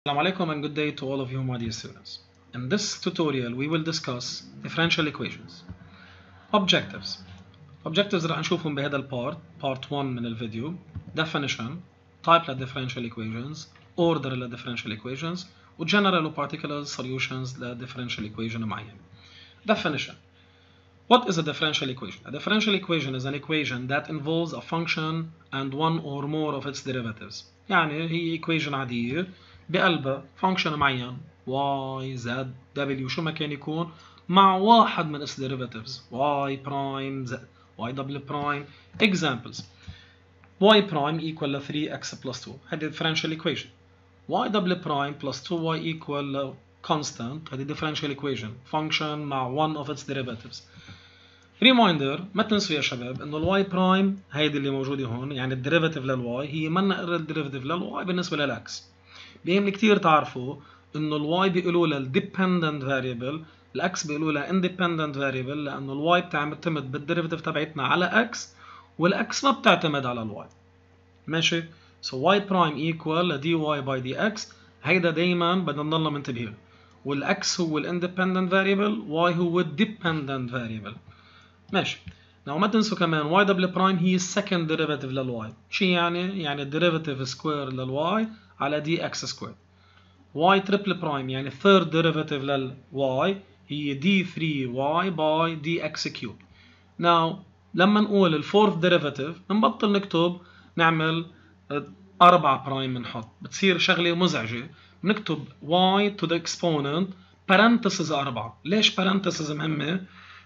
Assalamu alaikum and good day to all of you, my dear students. In this tutorial, we will discuss differential equations. Objectives. Objectives راح نشوفهم بهذا البارت part 1 من الفيديو. Definition, type differential equations, order differential equations, و general و particular solutions differential equation معين. Definition. What is a differential equation? A differential equation is an equation that involves a function and one or more of its derivatives. يعني هي equation عادية بقلبها function معين y, z, w شو ما كان يكون مع واحد من its derivatives y prime, z, y double prime. Examples: y prime equal 3x plus 2 هذه differential equation. y double prime plus 2y equal constant هذه differential equation function مع one of its derivatives. ريمايندر ما تنسوا يا شباب انه الواي برايم هيدي اللي موجوده هون يعني الديريفاتيف للواي هي منا الديريفاتيف للواي بالنسبه للاكس. بيهمني كثير تعرفوا انه الواي بيقولوا لها الديبندنت فاريبل، الاكس بيقولوا لها اندبندنت فاريبل لانه الواي بتعتمد بالديريفاتيف تبعتنا على اكس والاكس ما بتعتمد على الواي. ماشي؟ سو y برايم ايكوال دي واي باي دي اكس، هيدا دايما بدنا نضلنا منتبهين. والاكس هو الاندبندنت فاريبل، واي هو الديبندنت فاريبل. ماشي. Now ما تنسوا كمان y دبل برايم هي السكند ديريفاتيف للواي. شو يعني؟ يعني الديريفاتيف سكوير للواي على دي اكس سكوير. y تريبل برايم يعني الثيرد ديريفاتيف للواي هي دي 3y باي دي اكس كيوب. Now لما نقول الفورث ديريفاتيف نبطل نكتب نعمل 4 برايم بنحط، بتصير شغله مزعجه. بنكتب y to the exponent parenthesis 4. ليش parenthesis مهمه؟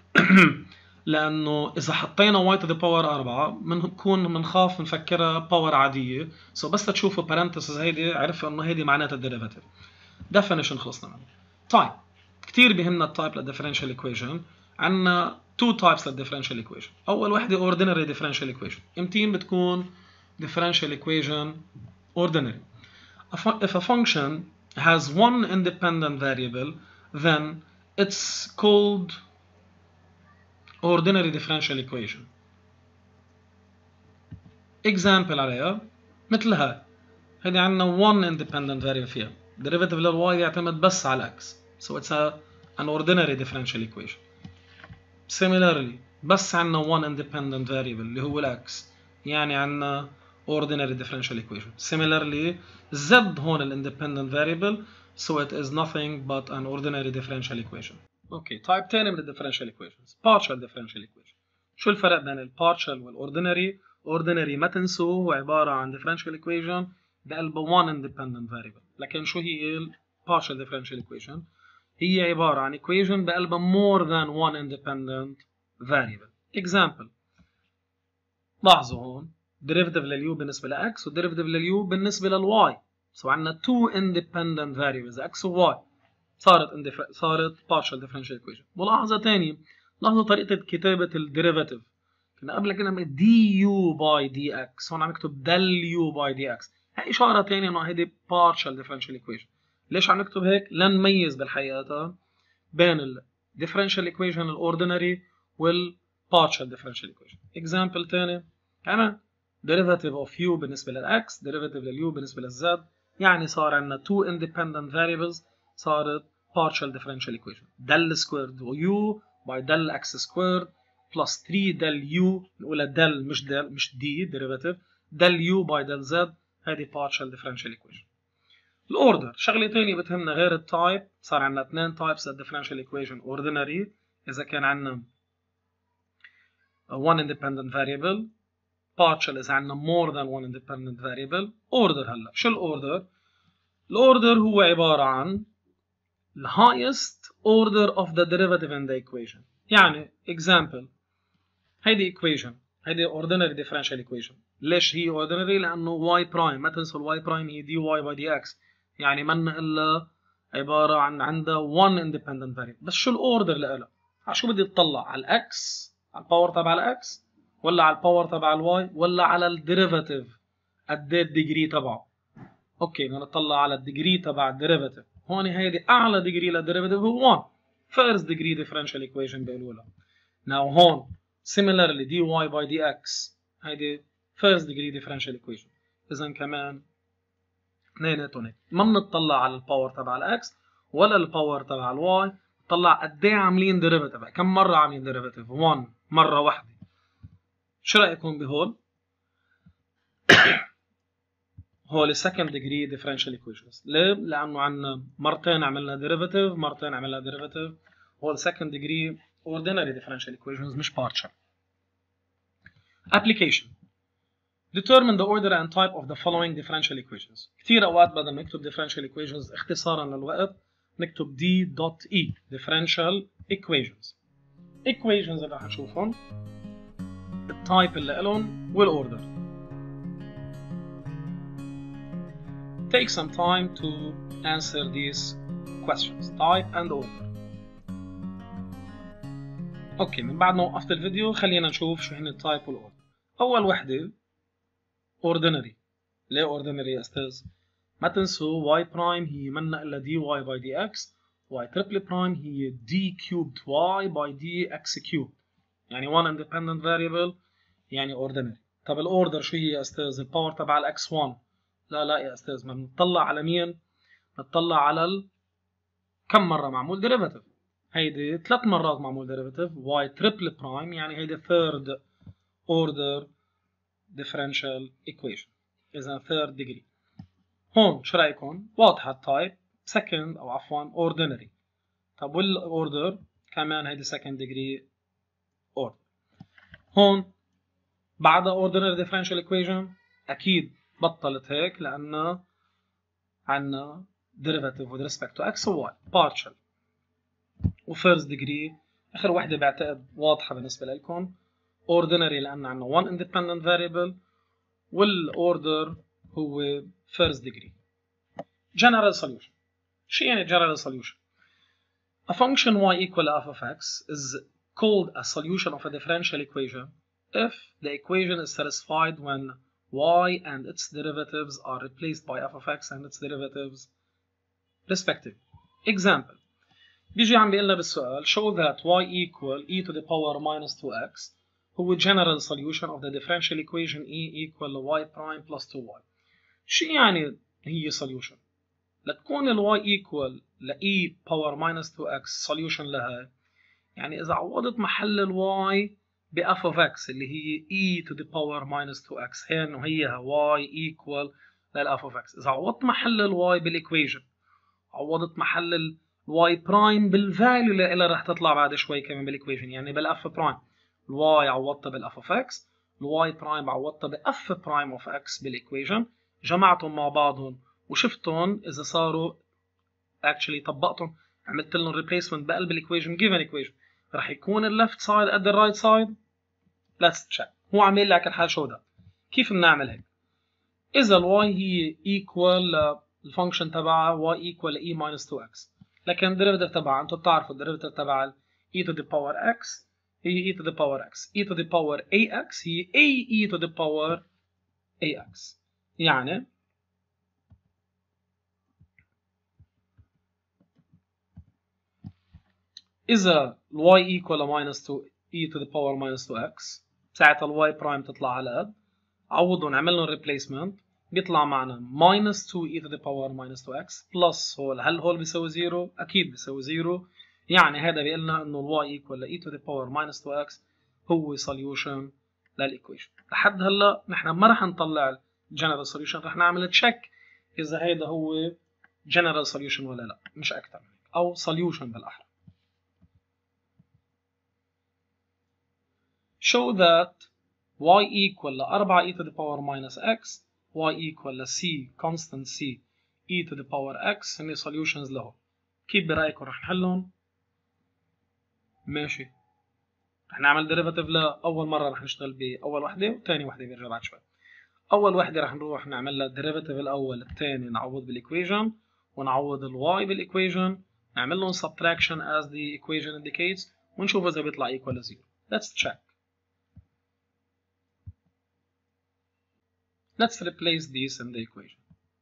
لانه اذا حطينا y to the power 4 بنخاف نفكرها باور عاديه، بس تشوفوا parenthesis هيدي عرفوا انه هيدي معناتها الديريفاتيف. definition خلصنا منه. طيب كثير بيهمنا التايب للديفرنشال ايكويشن. عندنا تو تايبس للديفرنشال ايكويشن. اول وحده ordinary differential equation. امتين بتكون differential equation ordinary؟ if a function has one independent variable then it's called ordinary differential equation. example عليها مثل هاي. هيدي عندنا one independent variable فيها derivative للواي يعتمد بس على x, so it's an ordinary differential equation. similarly بس عندنا one independent variable اللي هو الاكس يعني عندنا ordinary differential equation. similarly z هون ال independent variable, so it is nothing but an ordinary differential equation. اوكي type تاني من ال differential equations partial differential equation. شو الفرق بين ال partial وال ordinary؟ ordinary ما تنسوا هو عبارة عن differential equation بقلبه one independent variable، لكن شو هي ال partial differential equation؟ هي عبارة عن equation بقلبها more than one independent variable. example لاحظوا هون derivative لليو بالنسبة لx و derivative لليو بالنسبة للy، so عندنا two independent variables x و y، صارت partial differential equation. ملاحظة تانية، لاحظوا طريقة كتابة الديريفاتيف. كنا قبل كده دي يو باي دي اكس، هون عم نكتب دل يو باي دي اكس. هي إشارة تانية إنه هيدي partial differential equation. ليش عم نكتب هيك؟ لنميز بالحقيقة بين ال differential equation الأوردينري وال partial differential equation. example تاني كمان derivative of u بالنسبة للx derivative للu بالنسبة للz، يعني صار عندنا two independent variables صارت partial differential equation. del squared u by del x squared plus 3 del u، نقولها del مش d derivative del u by del z، هذه partial differential equation. الاوردر شغله ثانيه بتهمنا غير التايب، صار عندنا اثنين تايبس للديفرنشال ايكويشن اوردينري اذا كان عندنا one independent variable، partial اذا عندنا more than one independent variable. اوردر هلا شو الاوردر؟ الاوردر هو عباره عن the highest order of the derivative in the equation. يعني example هيدي equation هيدي ordinary differential equation. ليش هي ordinary؟ لانه y prime ما تنسوا ال y prime هي dy by dx، يعني منا الا عباره عن عندها one independent variable. بس شو الاوردر لها؟ على شو بدي اطلع؟ على الاكس، على الباور تبع الاكس، ولا على الباور تبع الواي، ولا على الديريفاتيف قد ايه الديجري تبعه؟ اوكي بدنا نطلع على الديجري تبع الديريفاتيف. هون هيدي اعلى ديجري للديريفاتيف هو 1 first degree differential equation بيقولوا لها. now هون similarly dy by dx هيدي first degree differential equation. اذا كمان اثنيناتهم هيك. ما بنطلع على الباور تبع الاكس ولا الباور تبع الواي، بنطلع قد ايه عاملين ديريفيتيف، كم مره عاملين ديريفيتيف. 1 مره واحده. شو رايكم بهول؟ هول second degree differential equations. ليه؟ لانه عندنا مرتين عملنا derivative، مرتين عملنا derivative. هول second degree ordinary differential equations مش partial. Application. Determine the order and type of the following differential equations. كثير اوقات بدنا نكتب differential equations اختصارا للوقت نكتب D.E differential equations. equations اللي رح نشوفهم التايب اللي لهم والاوردر. Take some time to answer these questions. Type and order. اوكي، من بعد ما وقفت الفيديو خلينا نشوف شو هن التايب والاوردر. اول وحده ordinary. ليه ordinary يا استاذ؟ ما تنسوا y prime هي منا الا dy by dx، y triple prime هي d cubed y by dx cubed، يعني one independent variable يعني ordinary. طب الاوردر شو هي يا استاذ؟ الباور تبع الاكس 1. لا يا استاذ، ما بنطلع على مين؟ بنطلع على كم مره معمول ديريفاتيف. هيدي 3 مرات معمول ديريفاتيف y triple prime، يعني هيدي third order differential equation، اذا third degree. هون شو رايكم؟ واضحه التايب second او عفوا ordinary. طب والاوردر كمان هيدي second degree order. هون بعدها ordinary differential equation اكيد بطلت هيك لانه عندنا derivative with respect to x و y partial. وفيرست ديجري اخر وحده بعتقد واضحه بالنسبه لكم ordinary لان عندنا one independent variable، والاوردر هو first degree. general solution. شو يعني general solution؟ A function y equal f of x is called a solution of a differential equation if the equation is satisfied when y and its derivatives are replaced by f of x and its derivatives respectively. Example. بيجي عم بيقول لنا بالسؤال show that y equal e to the power minus 2x هو general solution of the differential equation e equal y prime plus 2y. شو يعني هي solution؟ لتكون ال y equal ل e power minus 2x solution لها، يعني إذا عوضت محل ال y ب f of x اللي هي e to the power minus 2x هي y equal لل f of x. إذا عوضت محل ال y بالequation، عوضت محل ال y prime بالفاليو اللي راح تطلع بعد شوي كمان بالايكويشن، يعني بالاف برايم. الواي عوضتها بالاف اوف اكس، الواي برايم عوضتها باف برايم اوف اكس بالايكويشن، جمعتهم مع بعضهم وشفتهم اذا صاروا اكشلي طبقتهم، عملت لهم ريبليسمنت بقلب الايكويشن جيفن ايكويشن، راح يكون الليفت سايد قد الرايت سايد. ليتس تشيك. هو عم يقول لك الحال شو ده. كيف بنعمل هيك؟ اذا الواي هي ايكوال الفانكشن تبعها y equal e minus 2x، لكن الديريفيتيف تبعها انتم بتعرفوا الديريفيتيف تبع e to the power x هي e to the power x، e to the power ax هي a e to the power ax. يعني إذا y equal minus 2 e to the power minus 2x ساعتها ال y prime تطلع على قد، عوضهم عمل لهم replacement بيطلع معنا minus 2 e to the power minus 2x plus هول. هل هول بيساوي 0؟ أكيد بيساوي 0. يعني هذا بيقول لنا إنه ال y equal e to the power minus 2x هو solution للإيكويشن. لحد هلا نحن ما رح نطلع general solution، رح نعمل تشيك إذا هذا هو general solution ولا لا، مش أكثر، أو solution بالأحرى. show that y equal ل 4 e to the power minus x y equal ل c constant c e to the power x هن solutions له. كيف برأيكم رح نحلهم؟ ماشي، رح نعمل derivative لأول مرة رح نشتغل بأول وحدة وثاني وحدة بيرجع بعد شوي. أول وحدة رح نروح نعمل لها derivative الأول، الثاني نعوض بالequation ونعوض ال y بالequation، نعمل لهم subtraction as the equation indicates ونشوف إذا بيطلع equal ل 0. Let's check. Let's replace these in the equation.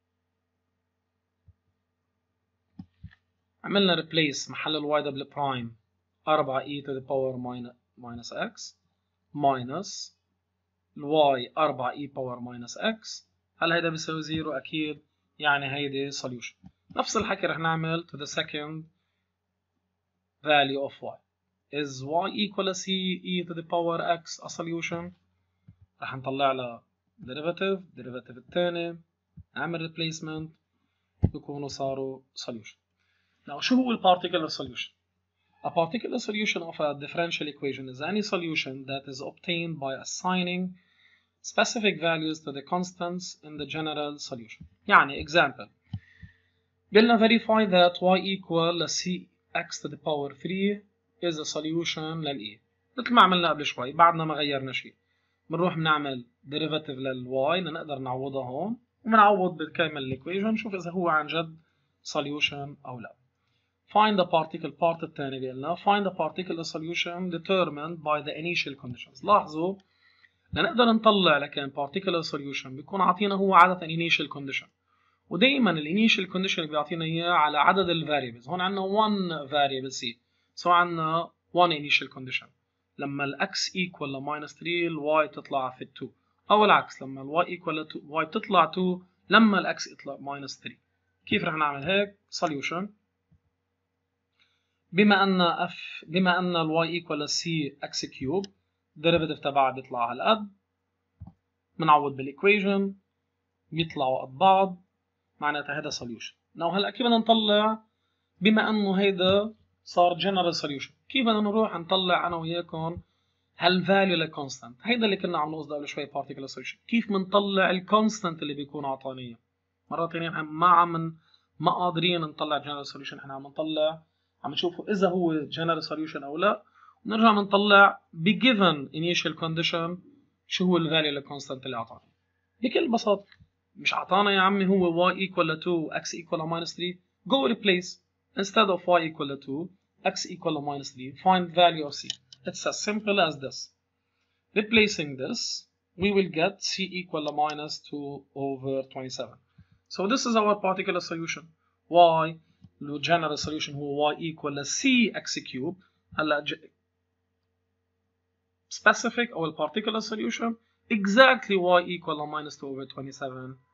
عملنا replace محل ال y double prime 4 e to the power minus x minus ال y 4 e power minus x. هل هيدا بيساوي 0؟ أكيد. يعني هيدي solution. نفس الحكي رح نعمل to the second value of y. Is y equal to c e to the power x a solution؟ رح نطلع لها derivative الثاني، نعمل replacement، بيكونوا صاروا solution. Now شو هو particular solution؟ A particular solution of a differential equation is any solution that is obtained by assigning specific values to the constants in the general solution. يعني example قلنا verify that y equal cx to the power 3 is a solution لل e. مثل ما عملنا قبل شوي بعدنا ما غيرنا شيء. بنروح بنعمل derivative لل y لنقدر نعوضها هون وبنعوض بالكامل الايكويشن نشوف اذا هو عن جد solution او لا. Find the particle part الثاني قلنا find the particular solution determined by the initial conditions. لاحظوا لنقدر نطلع لكن particular solution بيكون عطينا هو عادة initial condition، ودائما الانيشال كونديشن بيعطينا اياه على عدد الفاريبلز. هون عندنا 1 variable c، سو عندنا 1 initial condition. لما الاكس equal ل -3 الواي تطلع في 2، او العكس لما الواي equal ل 2 واي تطلع 2 لما الاكس يطلع -3. كيف رح نعمل هيك؟ solution بما ان الواي equal ل c x cube derivative تبعها بيطلع هالقد، بنعوض بالايكويشن بيطلعوا قد بعض، معناتها هذا solution. هلا كيف بدنا نطلع بما انه هيدا صار general solution؟ كيف بدنا نروح نطلع انا وياكم هالفاليو للكونستانت؟ هيدا اللي كنا عم نقصده قبل شوي particular solution. كيف بنطلع الكونستانت اللي بيكون عطاني اياه؟ مرات ثانيه ما قادرين نطلع general solution، احنا عم نشوفه اذا هو general solution او لا، ونرجع بنطلع given initial condition شو هو الفاليو للكونستانت اللي عطاني. بكل بساطه مش عطانا يا عمي هو y equal to 2 x equal to -3 go replace instead of y equal to 2 x equal to -3 find value of c. It's as simple as this. Replacing this we will get c equal to -2/27. So this is our particular solution. y the general solution هو y equal to c x cube. هلا specific or particular solution exactly y equal to -2/27